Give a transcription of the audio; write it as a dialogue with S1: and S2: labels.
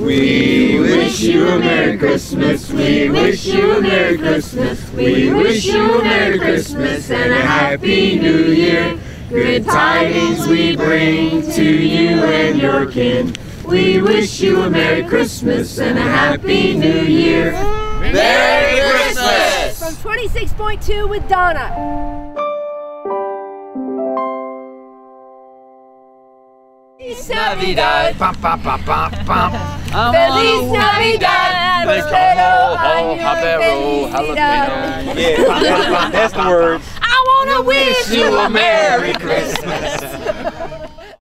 S1: We wish you a Merry Christmas. We wish you a Merry Christmas. We wish you a Merry Christmas and a Happy New Year. Good tidings we bring to you and your kin. We wish you a Merry Christmas and a Happy New Year.
S2: Merry Christmas!
S3: From 26.2 with Donna. Feliz Navidad.
S2: Feliz
S3: Navidad. Prospero año felicidad.
S2: Yeah, that's the words.
S3: I wanna wish
S2: You a Merry Christmas.